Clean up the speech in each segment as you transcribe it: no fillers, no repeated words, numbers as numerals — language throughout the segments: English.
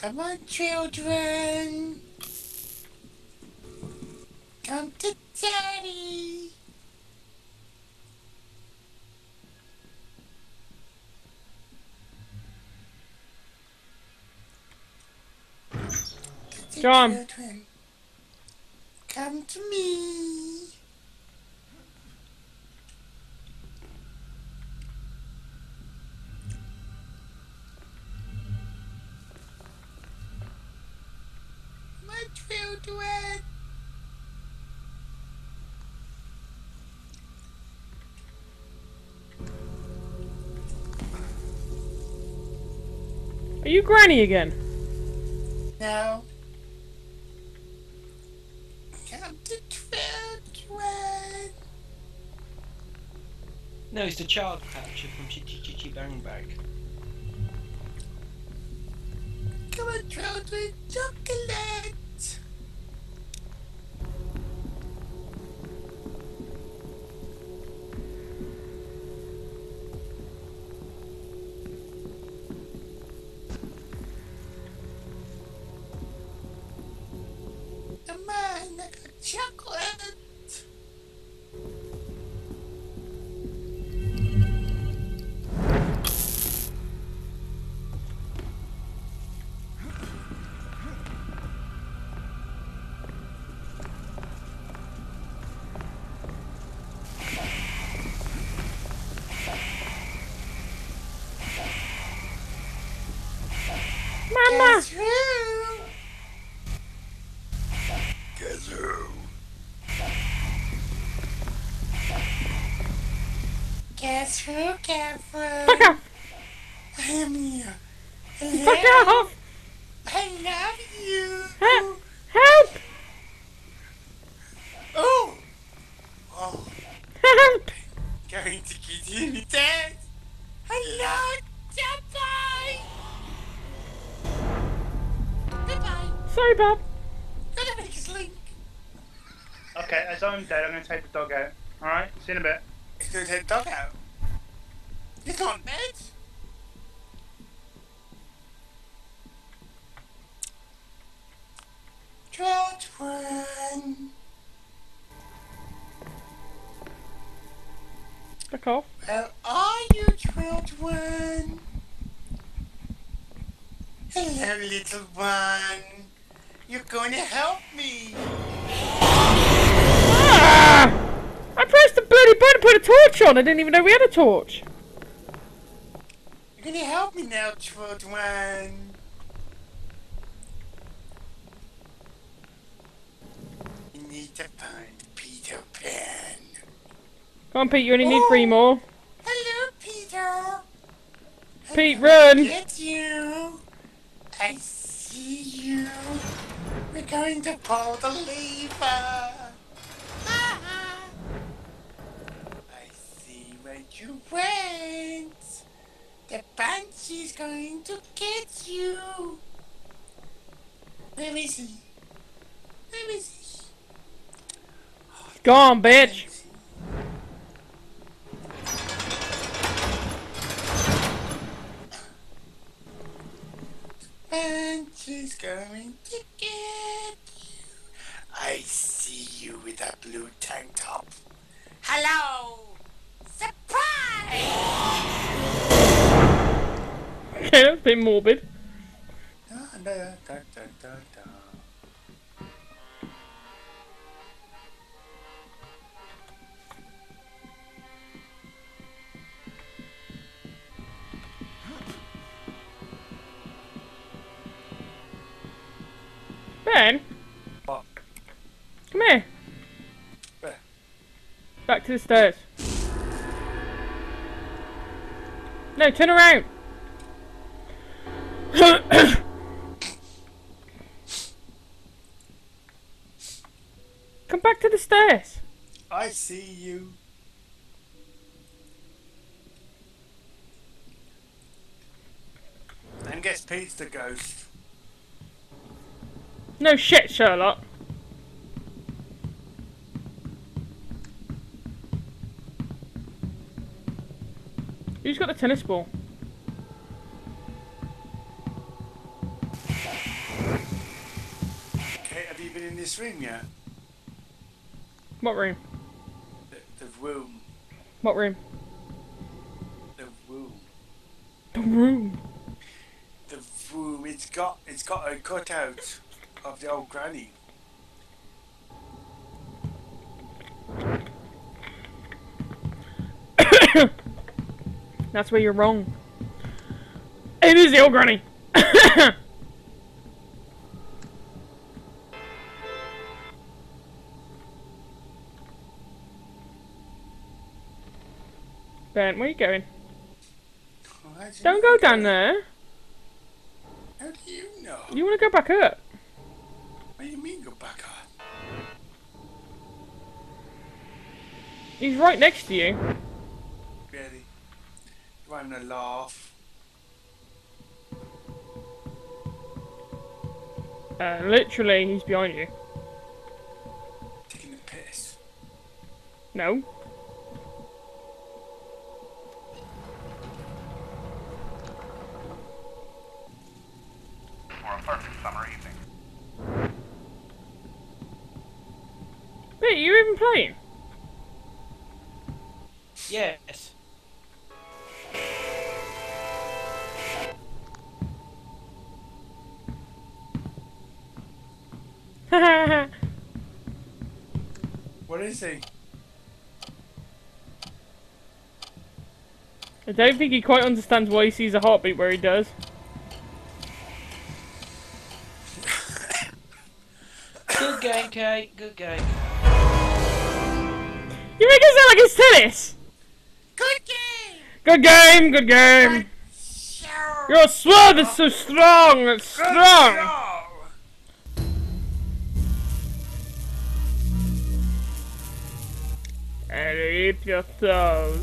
Come on, children. Come to Daddy. John. Children, come to me. My children. Are you Granny again? No. Come to children. No, it's the child catcher from Chitty Chitty Bang Bang. Come on, children. Chocolate. Come on, I got chocolate. Mama! Guess who? Guess who? Guess who, Catherine? Fuck off! I am here. Hello? Fuck off! I love you. Help! Oh! Oh, Help! going to get you dead. Hello, Goodbye. Goodbye. Sorry, Bob. Gotta make us link. Okay, as I'm dead, I'm going to take the dog out. Alright, see you in a bit. He's gonna take the dog out. He's not dead. Children. Fuck off. Where are you, children? Hello, little one. You're going to help me. Ah! I pressed the bloody button and put a torch on. I didn't even know we had a torch. You're going to help me now, children. You need to find Peter Pan. Come on, Pete. You only need 3 more. Hello, Peter. Pete, I'm run. gonna get you. I see you. We're going to pull the lever. Ah. I see where you went. The banshee's going to get you. Where is he? Where is he? Go on, bitch. Banshee's going to get you. I see you with that blue tank top. Hello! Surprise! Okay, that's a bit morbid. Da, da, da, da, da, da. Ben, What? come here. Where? Back to the stairs. No, turn around. Come back to the stairs. I see you. And guess Pete's the ghost. No shit, Sherlock. Who's got the tennis ball? you been in this room yet? What room? The room. What room? The room. The room. The room. It's got a cutout of the old granny. That's where you're wrong. It is the old granny. Ben, where are you going? Don't go down there. How do you know? You want to go back up? What do you mean go back up? He's right next to you. Really? You're having a laugh. Literally, he's behind you. Taking a piss. No. For a perfect summer evening. Wait, you even playing? Yes. What is he? I don't think he quite understands why he sees a heartbeat where he does. Good game, Kate. Good game. You make it sound like it's tennis! Good game! Good game, good game! Your sword is so strong, it's strong! And eat your toes.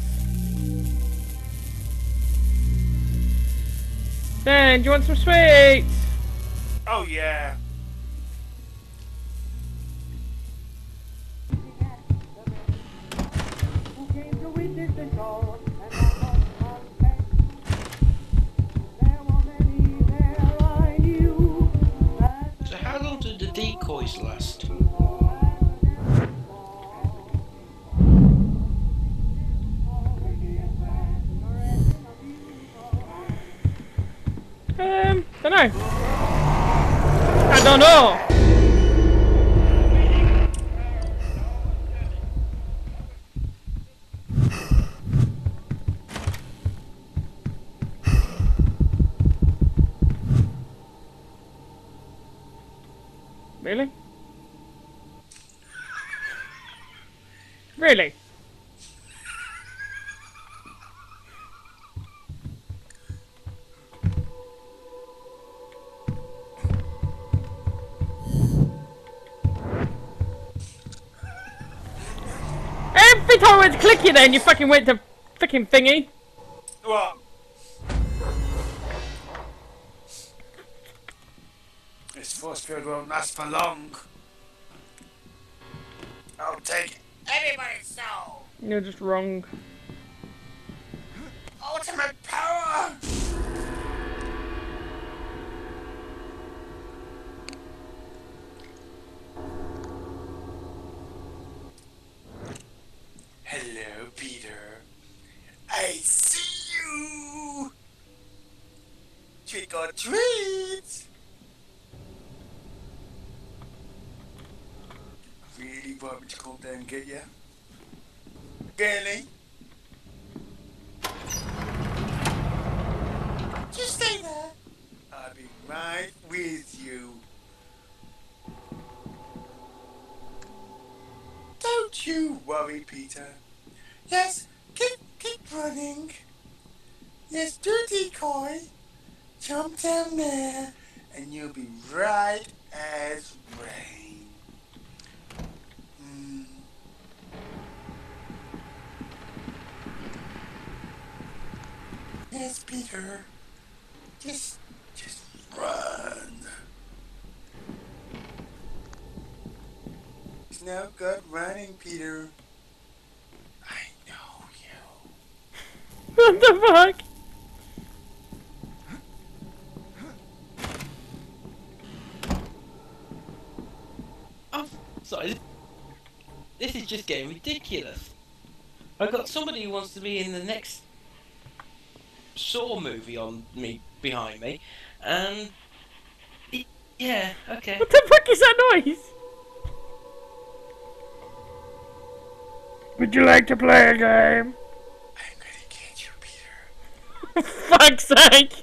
Ben, do you want some sweets? Oh yeah. So how long did the decoys last? Dunno. I don't know. Really? Really? Every time I went to click you then, you fucking went to fucking thingy. What? This force field won't last for long. I'll take everybody's soul. You're just wrong. Ultimate power! Hello, Peter. I see you! Trick or treat! Really want me to come down and get you? Really? Just stay there. I'll be right with you. Don't you worry, Peter. Yes, keep running. Yes, do decoy. Jump down there, and you'll be right as rain. Yes, Peter. Just run. It's no good running, Peter. I know you. What the fuck? Sorry, this is just getting ridiculous. I've got somebody who wants to be in the next Saw movie on me behind me, and yeah, okay. What the fuck is that noise? Would you like to play a game? I'm gonna get you, Peter. For fuck's sake!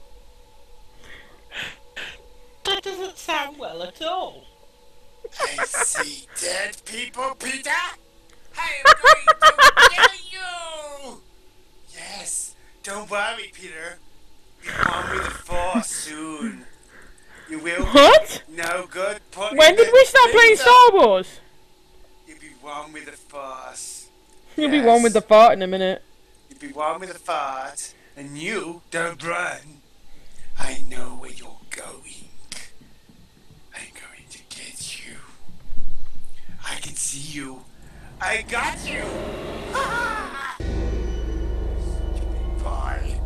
That doesn't sound well at all. I see dead people, Peter. I am going to kill you. Yes, don't worry, Peter. You come with the Force soon. You will. What? No good. When did we start playing Star Wars? You'll be one with the Force. You'll be one with the fart in a minute. You'll be one with the fart, and you don't run. I know where you're going. I'm going to get you. I can see you. I got you. Stupid boy.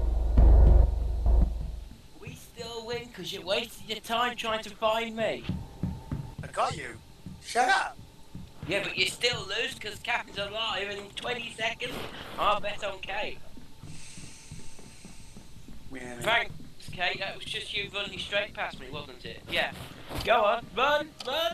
We still win because you wasted your time trying to find me. I got you. Shut up. Yeah, but you still lose because Captain's alive, and in 20 seconds, I'll bet on Kate. Really? Thanks, Kate. That was just you running straight past me, wasn't it? Yeah. Go on, run, run.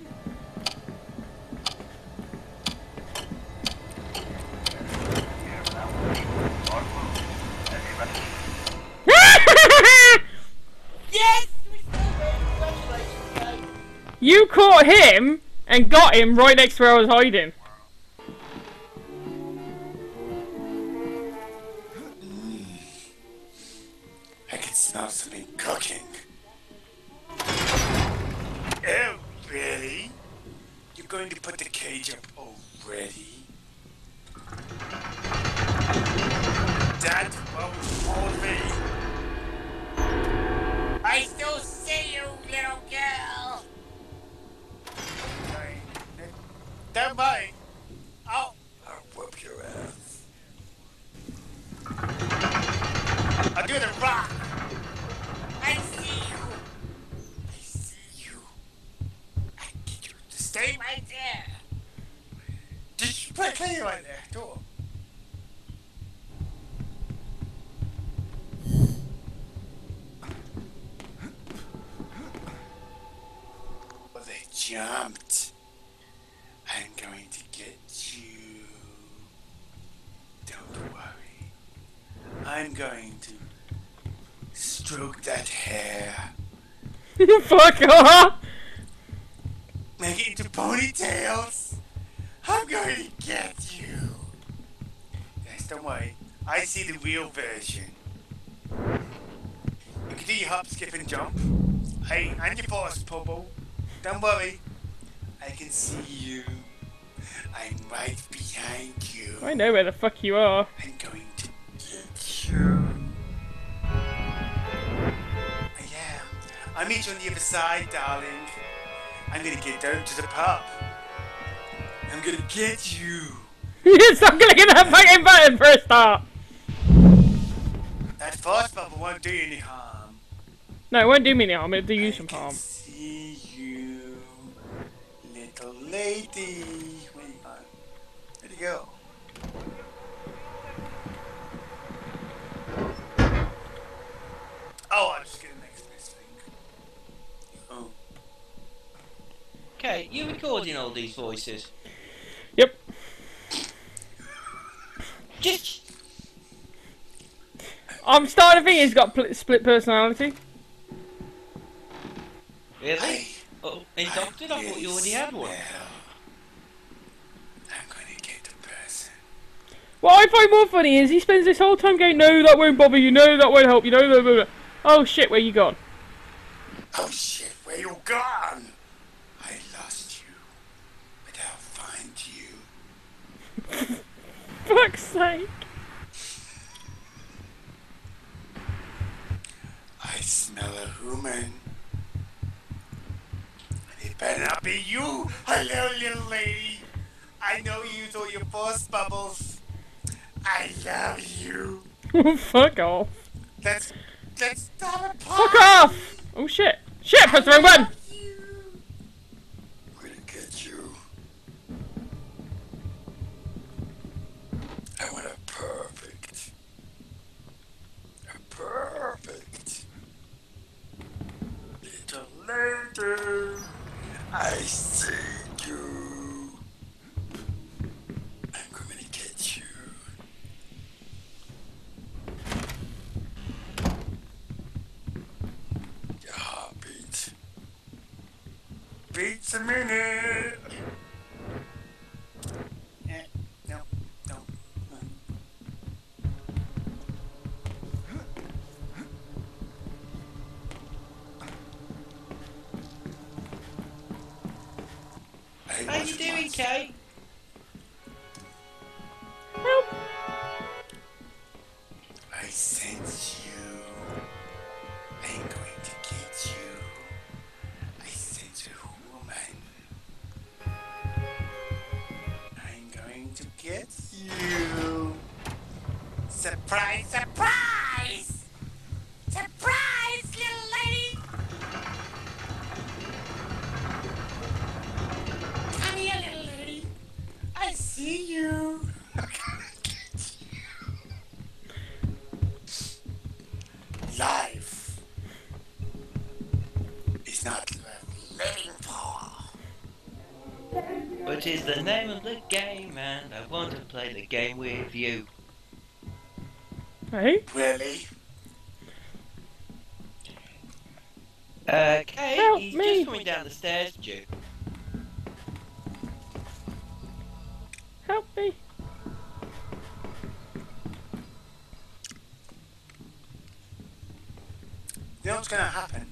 Yes! We still win. Congratulations, Kate. You caught him and got him right next to where I was hiding. I can smell something cooking. Oh, really? You're going to put the cage up already? That won't hold me. I still see you, little girl. Sorry. Don't mind. I'll whoop your ass. I'll do the rock. I see you. I see you. I get you to stay right there. Just play right there. Door. Well, they jumped. I'm going to get you. Don't worry. I'm going to stroke that hair. Fuck off! Make it into ponytails. I'm going to get you. Yes, don't worry. I see the real version. You can do your hop, skip, and jump. Hey, and your force, Pobo. Don't worry. I can see you. I'm right behind you. I know where the fuck you are. I'm going to get you. I am. I'll meet you on the other side, darling. I'm gonna get down to the pub. I'm gonna get you. Stop clicking that fucking button for a start! That force bubble won't do you any harm. No, it won't do me any harm, it'll do you some I can harm. see you, little lady. Where you going? Where'd you go? Oh, I'm just getting next to this thing. Oh. Kate, you recording all these voices? Yep. Just... I'm starting to think he's got split personality. Really? Oh, adopted? I thought you already had one. I'm gonna get the person. What I find more funny is he spends this whole time going, no, that won't bother you, no, that won't help you, no, blah, blah, blah. Oh shit, where you gone? Oh shit, where you gone? I lost you, but I'll find you. Fuck's sake. I smell a human. It better not be you. Hello, little lady. I know you use all your force bubbles. I love you. Fuck off. Let's stop a party. Fuck off! Oh shit. Shit, press the wrong button! I'm gonna get you. I want a perfect. A perfect. Little lady, I see you. I'm going to get you. Your heartbeat beats a minute. No, no. How you doing, Kate? Help! I sense you. I'm going to get you. I sense a woman. I'm going to get you. Surprise, surprise! Surprise, little lady! Come here, little lady. I see you. I'm gonna get you. Life is not worth living for. What is the name of the game, and I want to play the game with you. Hey? Really? Kate, Help he's me. just coming down the stairs, Duke. Help me! You know what's gonna happen?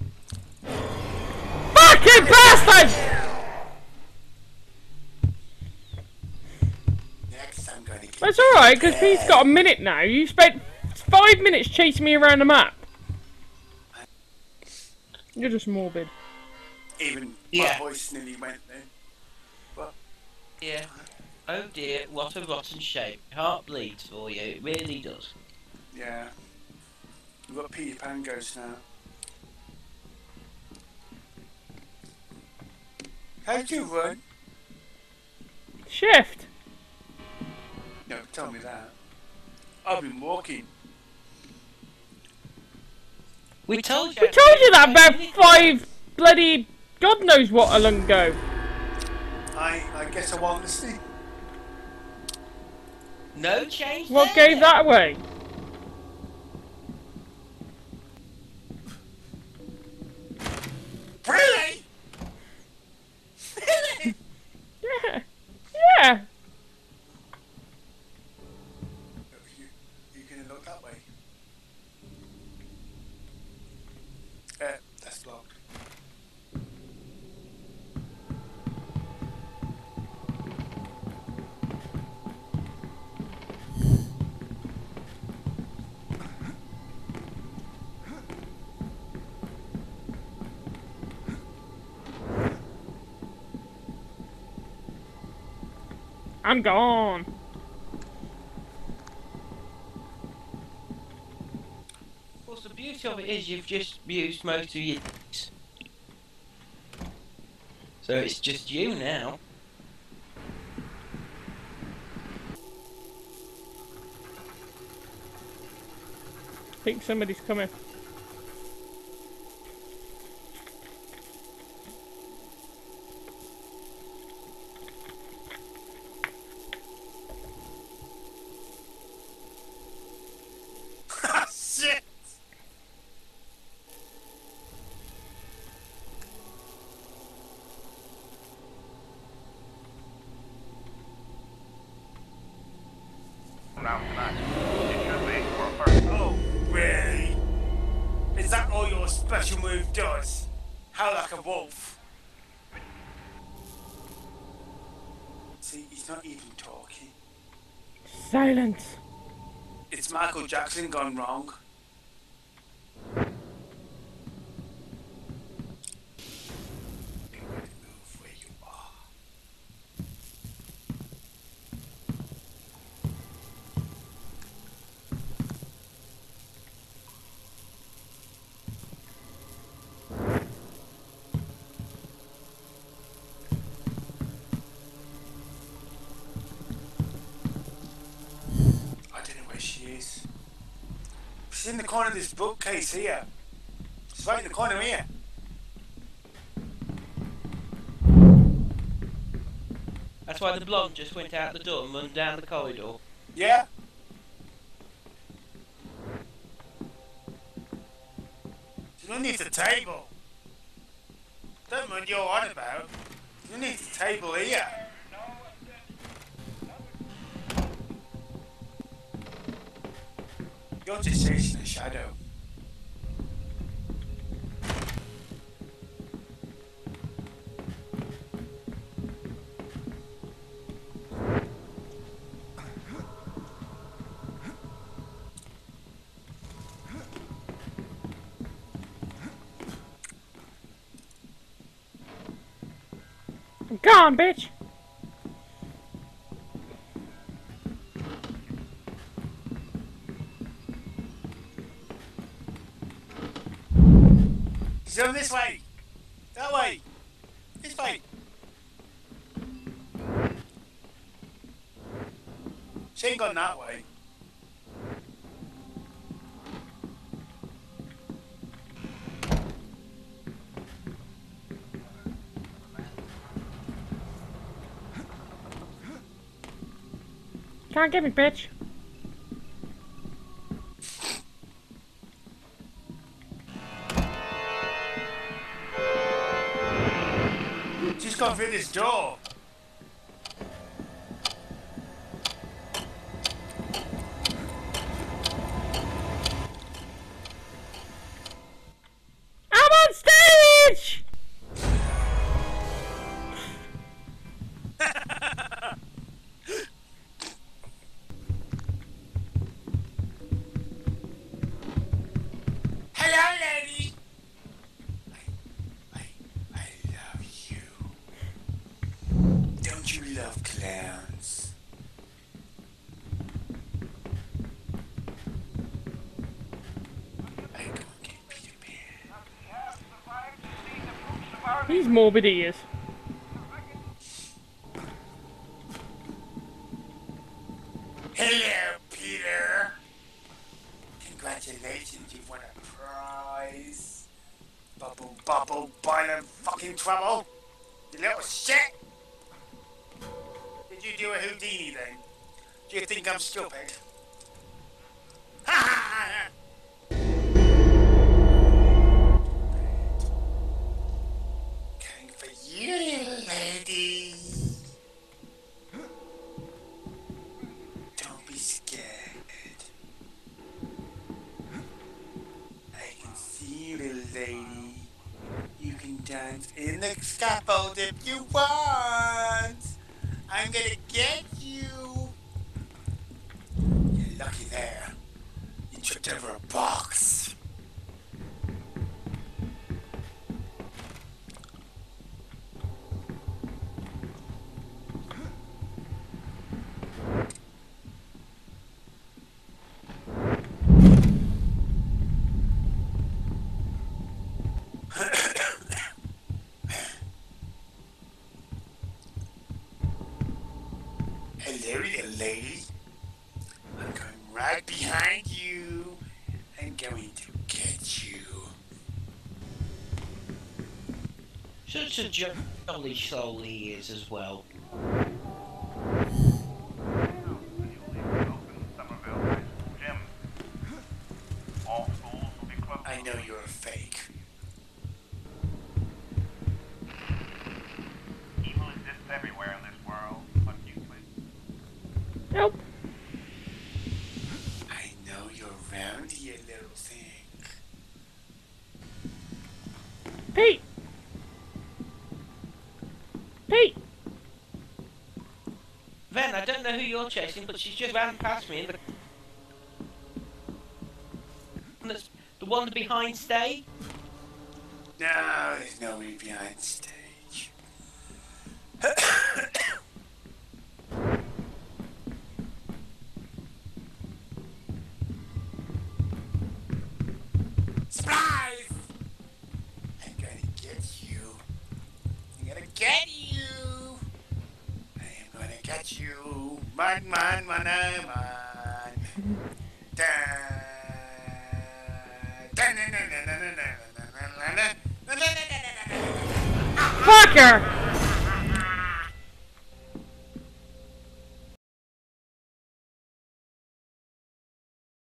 Fucking bastard! Next, I'm gonna get That's alright, because Pete's got a minute now. You spent 5 minutes chasing me around the map. You're just morbid. even Yeah. my voice nearly went then. But Yeah. Oh dear, what a rotten shape. Heart bleeds for you, it really does. yeah, we've got Peter Pan ghost now. How'd you run? Shift! No, tell me that. I've been walking. We told you. We told you that about 5 bloody God knows what a long ago. I guess I wasn't listening. No change. What there. gave that away? Really? Really? Yeah. Yeah. You gonna look that way? That's blocked. I'm gone. Of course, the beauty of it is you've just used most of your. So it's just you now. I think somebody's coming. Shit! Oh, really? Is that all your special move does? Howl like a wolf. See, he's not even talking. Silence. It's Michael Jackson gone wrong. Move where you are. It's in the corner of this bookcase here. It's right in the corner here. That's why the blonde just went out the door and run down the corridor. Yeah? It's underneath the table. Don't mind you're on about. It's underneath the table here. You're just chasing a shadow. Go on, bitch! He's going this way. That way. This way. She ain't gone that way. Can't get me, bitch. She's gone through this door. I'm on stage! Hello, lady. I love you. Don't you love clowns? I go and get Peter Pan. He's morbid, he is. Hello, Peter. Congratulations, you've won a prize. Bubble, bubble, boiling fucking trouble. You little shit. Did you do a Houdini then? Do you think I'm stupid? Ha ha ha! Coming for you, little lady. Don't be scared. I can see you, little lady. You can dance in the scaffold if you want. I'm gonna get you. You're lucky there. You tripped over a box. Hello, little lady. I'm going right behind you. I'm going to get you. Such a jolly soul he is as well. I know you're a fake. Evil exists everywhere in this world, but you please. Nope. I know you're around here, little thing. Pete! Pete! Ven, I don't know who you're chasing, but she's just ran past me in the one behind stage. No, there's nobody behind stage. Surprise! I'm gonna get you. I'm gonna get you. I am gonna get you. Man, man, man, man. Dun, motherfucker!